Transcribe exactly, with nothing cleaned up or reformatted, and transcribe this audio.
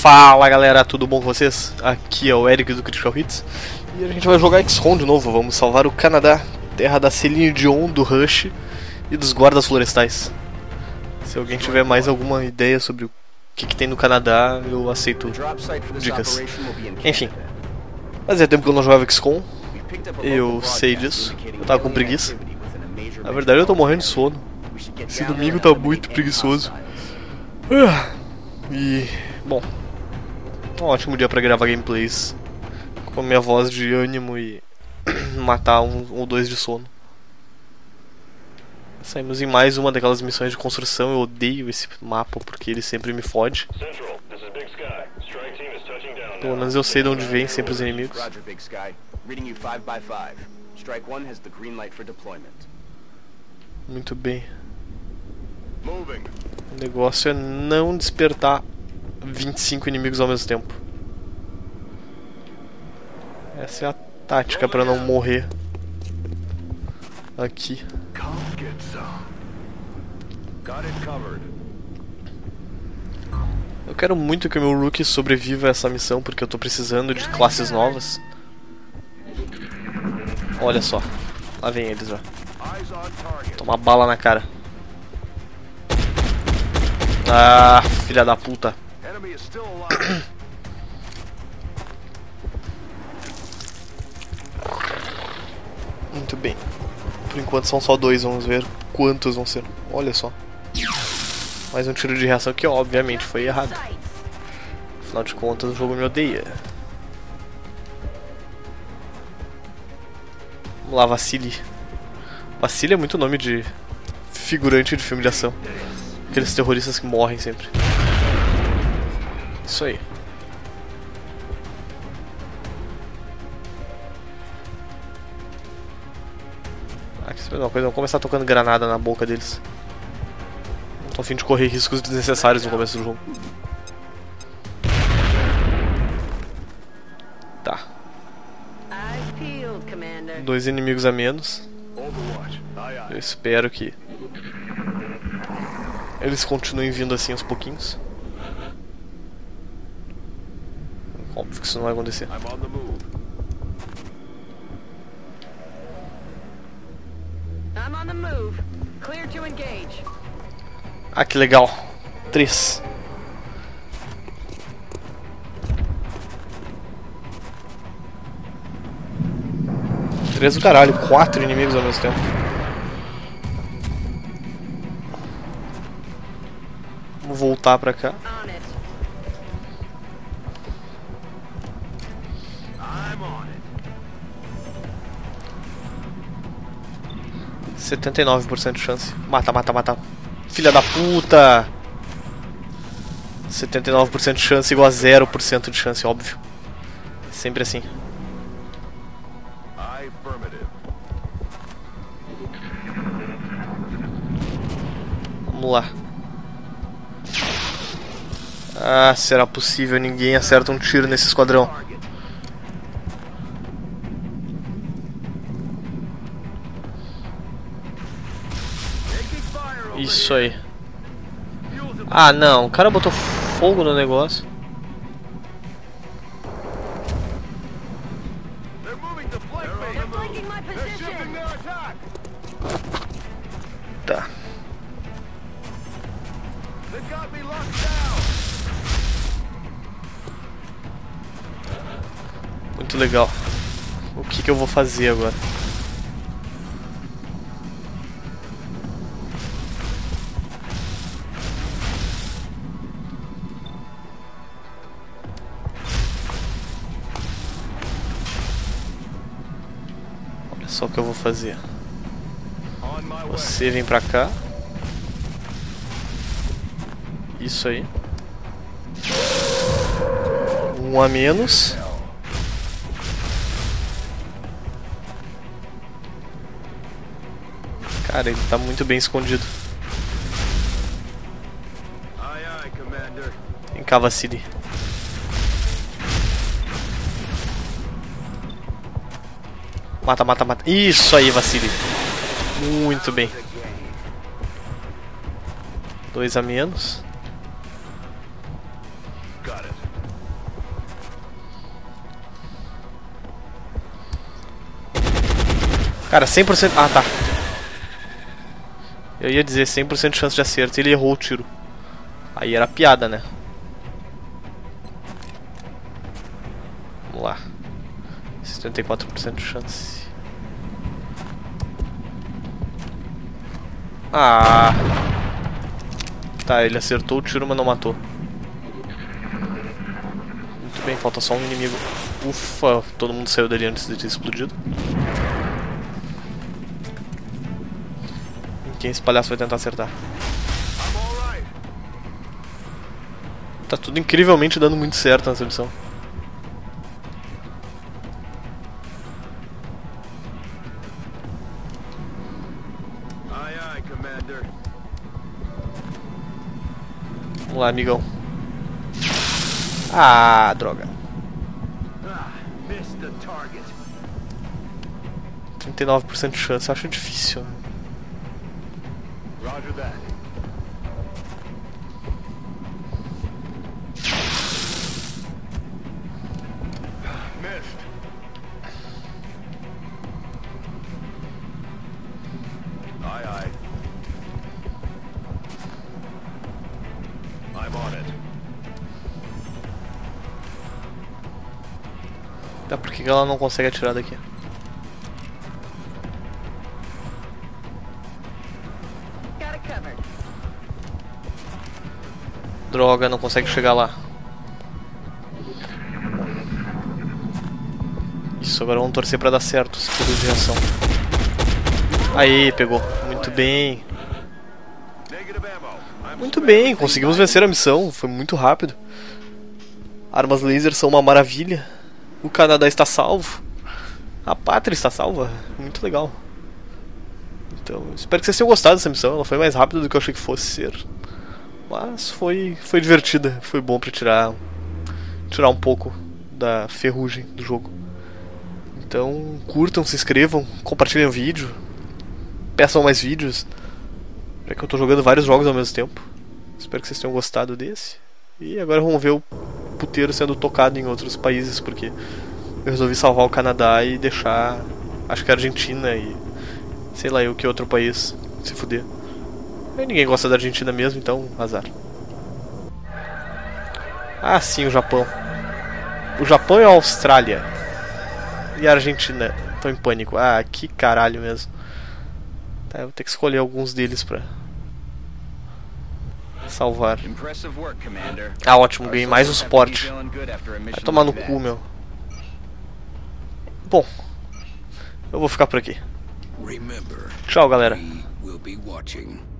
Fala galera, tudo bom com vocês? Aqui é o Eric do Critical Hits e a gente vai jogar X COM de novo. Vamos salvar o Canadá, terra da Celine Dion, do Rush e dos guardas florestais. Se alguém tiver mais alguma ideia sobre o que, que tem no Canadá, eu aceito dicas. Enfim, fazia tempo que eu não jogava X COM, eu sei disso, eu tava com preguiça. Na verdade eu tô morrendo de sono, esse domingo tá muito preguiçoso. E, bom, um ótimo dia pra gravar gameplays com a minha voz de ânimo e matar um ou dois de sono. Saímos em mais uma daquelas missões de construção. Eu odeio esse mapa porque ele sempre me fode. Pelo menos eu sei de onde vêm sempre os inimigos. Muito bem. O negócio é não despertar vinte e cinco inimigos ao mesmo tempo. Essa é a tática para não morrer aqui. Eu quero muito que o meu Rookie sobreviva a essa missão porque eu tô precisando de classes novas. Olha só, lá vem eles, ó. Toma bala na cara. Ah, filha da puta. Muito bem. Por enquanto são só dois, vamos ver quantos vão ser. Olha só. Mais um tiro de reação que obviamente foi errado. Afinal de contas o jogo me odeia. Vamos lá, Vassili. Vassili é muito nome de figurante de filme de ação. Aqueles terroristas que morrem sempre. Isso aí. Ah, que uma coisa, vamos começar tocando granada na boca deles. Não tô a fim de correr riscos desnecessários no começo do jogo. Tá. Dois inimigos a menos. Eu espero que eles continuem vindo assim aos pouquinhos. Óbvio que isso não vai acontecer. Ah, que legal. Três. Três do caralho. Quatro inimigos ao mesmo tempo. Vamos voltar pra cá. setenta e nove por cento de chance. Mata, mata, mata. Filha da puta! setenta e nove por cento de chance igual a zero por cento de chance, óbvio. Sempre assim. Vamos lá. Ah, será possível? Ninguém acerta um tiro nesse esquadrão. Isso aí. Ah, não. O cara botou fogo no negócio. Tá. Muito legal. O que que eu vou fazer agora? Olha só o que eu vou fazer. Você vem pra cá. Isso aí. Um a menos. Cara, ele tá muito bem escondido. Vem cá, Vassili. Mata, mata, mata. Isso aí, Vassili. Muito bem. Dois a menos. Cara, cem por cento... Ah, tá. Eu ia dizer cem por cento de chance de acerto e ele errou o tiro. Aí era piada, né? Vamos lá. setenta e quatro por cento de chance. Ah. Tá, ele acertou o tiro, mas não matou. Muito bem, falta só um inimigo. Ufa, todo mundo saiu dali antes de ter explodido. E quem esse palhaço vai tentar acertar? Tá tudo incrivelmente dando muito certo nessa missão. Vamos lá, amigão. Ah, droga. trinta e nove por cento de chance, eu acho difícil. Roger that. Missed. Aye, aye. I'm on it. Tá, por que ela não consegue atirar daqui? Droga, não consegue chegar lá. Isso, agora vamos torcer pra dar certo esse período de reação. Aí, pegou. Muito bem. Muito bem, conseguimos vencer a missão. Foi muito rápido. Armas laser são uma maravilha. O Canadá está salvo. A pátria está salva. Muito legal. Então, espero que vocês tenham gostado dessa missão. Ela foi mais rápida do que eu achei que fosse ser. Mas foi, foi divertida, foi bom pra tirar, tirar um pouco da ferrugem do jogo. Então curtam, se inscrevam, compartilhem o vídeo, peçam mais vídeos, já que eu tô jogando vários jogos ao mesmo tempo. Espero que vocês tenham gostado desse. E agora vamos ver o puteiro sendo tocado em outros países, porque eu resolvi salvar o Canadá e deixar, acho que a Argentina e sei lá eu que outro país se fuder. E ninguém gosta da Argentina mesmo, então azar. Ah, sim, o Japão. O Japão e a Austrália. E a Argentina estão em pânico. Ah, que caralho mesmo. Tá, eu vou ter que escolher alguns deles pra salvar. Ah, ótimo, ganhei mais um suporte. Vai tomar no cu, meu. Bom, eu vou ficar por aqui. Tchau, galera.